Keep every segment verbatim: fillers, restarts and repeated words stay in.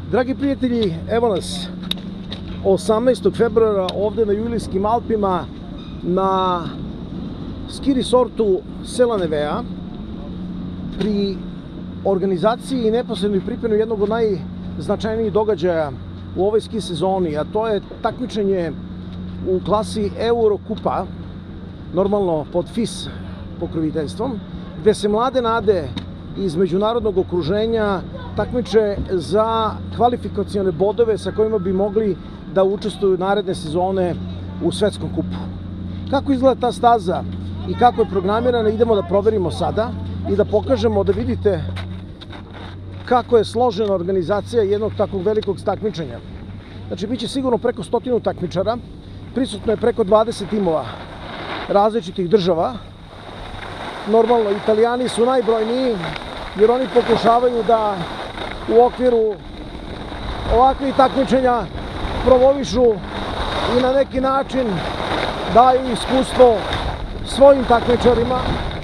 Dragi prijatelji, evo nas osamnaestog februara ovde na Julijskim Alpima na ski resortu Sela Nevea pri organizaciji i neposrednoj pripremi jednog od najznačajnijih događaja u ovoj ski sezoni, a to je takmičenje u klasi Eurokupa, normalno pod F I S pokroviteljstvom, gde se mlade nade iz međunarodnog okruženja takmiče za kvalifikacione bodove sa kojima bi mogli da učestvuju naredne sezone u svetskom kupu. Kako izgleda ta staza i kako je programirana, idemo da proverimo sada i da pokažemo, da vidite kako je složena organizacija jednog takvog velikog takmičenja. Znači, bit će sigurno preko stotinu takmičara, prisutno je preko dvadeset timova različitih država. Normalno, Italijani su najbrojniji, jer oni pokušavaju da u okviru ovakvih takmičenja promovišu i na neki način daju iskustvo svojim takmičarima,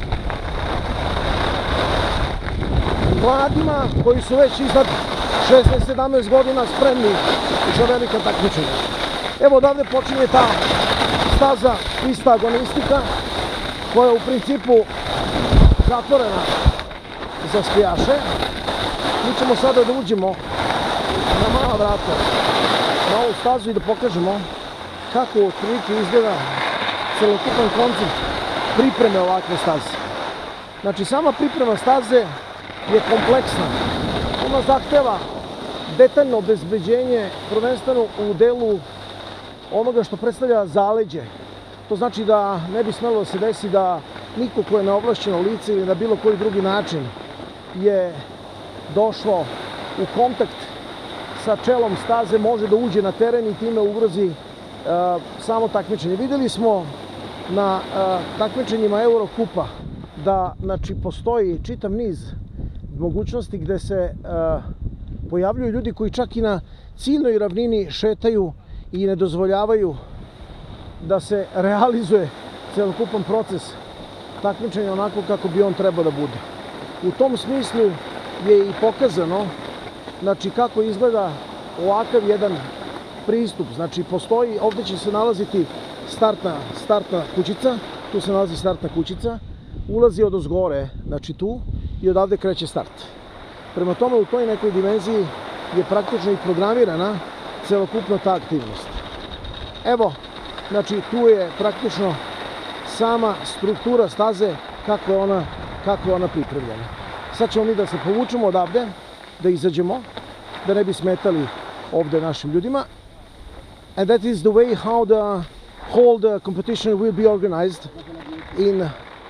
mladima koji su već iznad šesnaest sedamnaest godina spremni za velika takmičenja. Evo odavde počinje ta staza, ista agonistika, koja je u principu zatvorena za skijaše. Mi ćemo sada da uđemo na mala vrata na ovu stazu i da pokažemo kako otprilike izgleda celokupan koncept pripreme ovakve staze. Znači, sama priprema staze je kompleksna. Ona zahteva detaljno obezbeđenje, prvenstveno u delu onoga što predstavlja zaleđe. To znači da ne bi smelo da se desi da niko ko je neovlašćeno lice ili na bilo koji drugi način je došlo u kontakt sa čelom staze može da uđe na teren i time ugrozi uh, samo takmičenje. Videli smo na uh, takmičenjima Eurokupa da, znači, postoji čitav niz mogućnosti gde se uh, pojavljuju ljudi koji čak i na ciljnoj ravnini šetaju i ne dozvoljavaju da se realizuje celokupan proces takmičenja onako kako bi on trebao da bude. U tom smislu je i pokazano, znači, kako izgleda ovakav jedan pristup. Znači, postoji, ovde će se nalaziti startna, startna kućica, tu se nalazi startna kućica, ulazi od ozgore, znači tu, i odavde kreće start. Prema tome, u toj nekoj dimenziji je praktično i programirana celokupna ta aktivnost. Evo, znači, tu je praktično sama struktura staze, kako je ona, kako je ona pripremljena. Sad ćemo mi da se povučemo odavde, da izađemo, da ne bi smetali ovde našim ljudima. And that is the way how the whole the competition will be organized in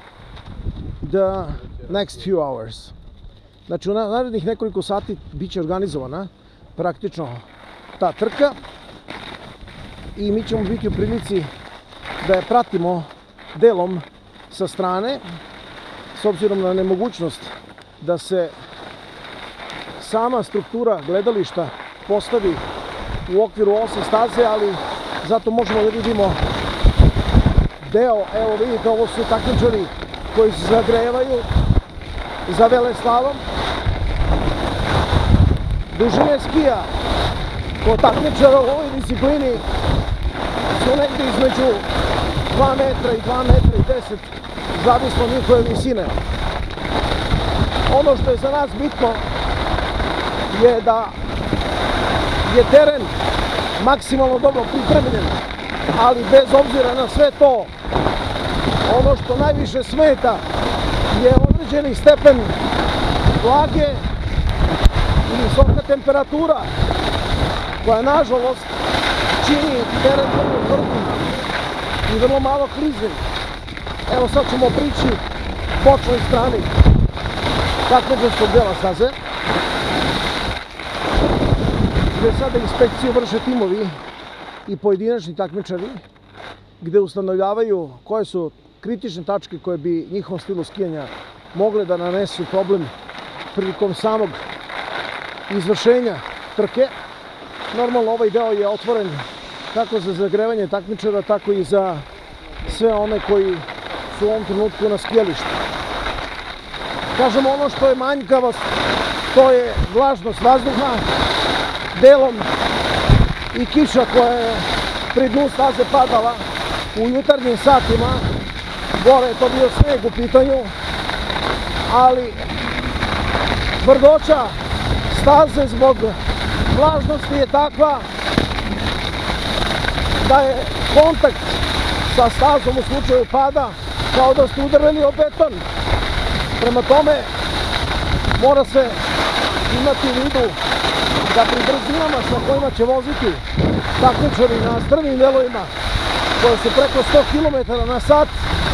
the next few hours. Znači, u narednih nekoliko sati bit će organizovana praktično ta trka i mi ćemo biti u prilici da je pratimo delom sa strane, s obzirom na nemogućnost da se sama struktura gledališta postavi u okviru ose staze, ali zato možemo da vidimo deo. Evo vidite, ovo su takmičari koji se zagrevaju za veleslalom. Dužine skija kod takmičara u ovoj disciplini su negdje između dva metra i dva metra i deset, zavisno od njihove visine. Ono što je za nas bitno je da je teren maksimalno dobro pripremljen, ali bez obzira na sve to, ono što najviše smeta je određeni stepen vlage i visoka temperatura, koja nažalost čini teren vrlo tvrdim i vrlo malo kliznim. Evo, sad ćemo prići bočnoj strani takmičarskog dela staze, gde sada inspekciju vrše timovi i pojedinačni takmičari, gde ustanovljavaju koje su kritične tačke koje bi njihovom stilu skijanja mogle da nanesu problem prilikom samog izvršenja trke. Normalno, ovaj deo je otvoren kako za zagrevanje takmičara, tako i za sve one koji su u ovom trenutku na skijalištu. Kažemo, ono što je manjkavost, to je vlažnost vazduha, delom i kiša koja je pri dnu staze padala u jutarnjim satima. Gore je to bio sneg u pitanju, ali tvrdoća staze zbog vlažnosti je takva da je kontakt sa stazom u slučaju pada kao da ste udarili o beton. Prema tome, mora se imati u vidu da pri brzinama sa kojima će voziti takmičari na strmim delovima koje su preko sto kilometara na sat,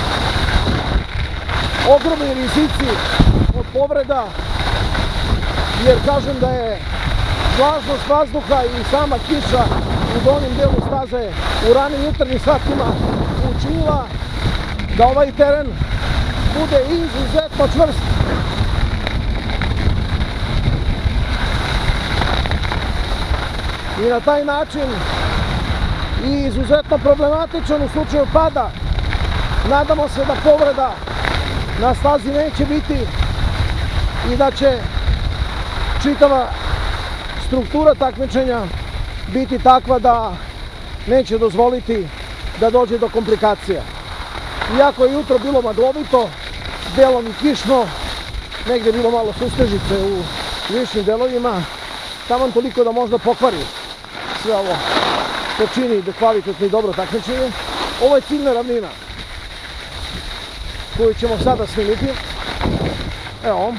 ogromni rizici od povreda, jer kažem da je vlažnost vazduha i sama kiša u donjem delu staze u ranim jutarnjim satima učinila da ovaj teren bude izuzetno čvrst. I na taj način i izuzetno problematičan u slučaju pada. Nadamo se da povreda na stazi neće biti i da će čitava struktura takmičenja biti takva da neće dozvoliti da dođe do komplikacija. Iako je jutro bilo maglovito, delom i kišno, negde bilo malo sustežice u višim delovima, taman toliko da možda pokvari sve ovo što čini da kvalitetno i dobro takmičenje. Ovo je ciljna ravnina koju ćemo sada snimiti. Evo.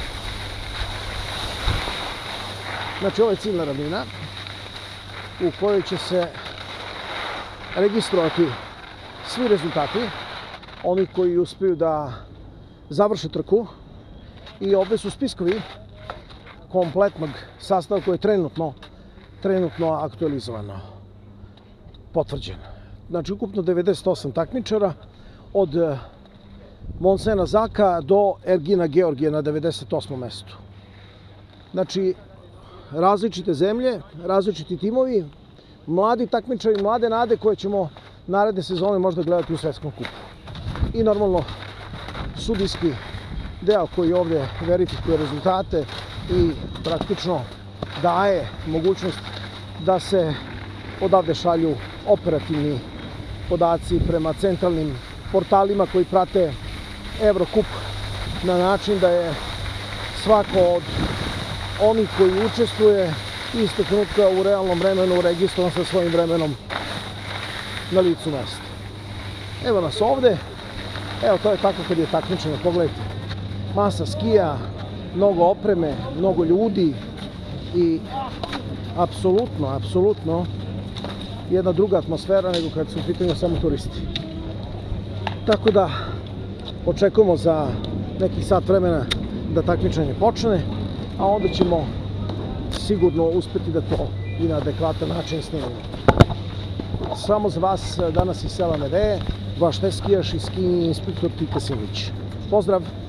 Znači, ovo je ciljna ravnina u kojoj će se registrovati svi rezultati, oni koji uspiju da završe trku, i ovdje su spiskovi kompletnog sastava koji je trenutno, trenutno aktualizovano, potvrđen. Znači, ukupno devedeset osam takmičara, od Monsena Zaka do Ergina Georgija na devedeset osmom mestu. Znači, različite zemlje, različiti timovi, mladi takmičari, mlade nade koje ćemo naredne sezone možda gledati u svetskom kupu. I normalno sudijski deo koji ovdje verifikuje rezultate i praktično daje mogućnost da se odavde šalju operativni podaci prema centralnim portalima koji prate Evrokup na način da je svako od onih koji učestvuje istog trenutka u realnom vremenu registrovan sa svojim vremenom na licu mesta. Evo nas ovde. Evo, to je tako kad je takmičenje. Pogledajte. Masa skija, mnogo opreme, mnogo ljudi i apsolutno, apsolutno jedna druga atmosfera nego kad su u pitanju samo turisti. Tako da očekujemo za nekih sat vremena da takmičenje počne, a onda ćemo sigurno uspeti da to i na adekvatan način snimimo. Samo za vas danas iz sela Medeje, vaš skijaš i ski inspektor Tika Silić. Pozdrav!